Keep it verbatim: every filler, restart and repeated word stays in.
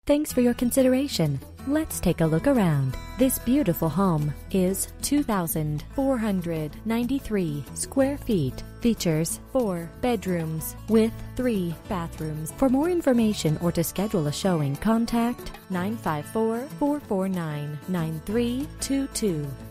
Thanks for your consideration. Let's take a look around. This beautiful home is two thousand four hundred ninety-three square feet. Features four bedrooms with three bathrooms. For more information or to schedule a showing, contact nine five four, four four nine, nine three two two.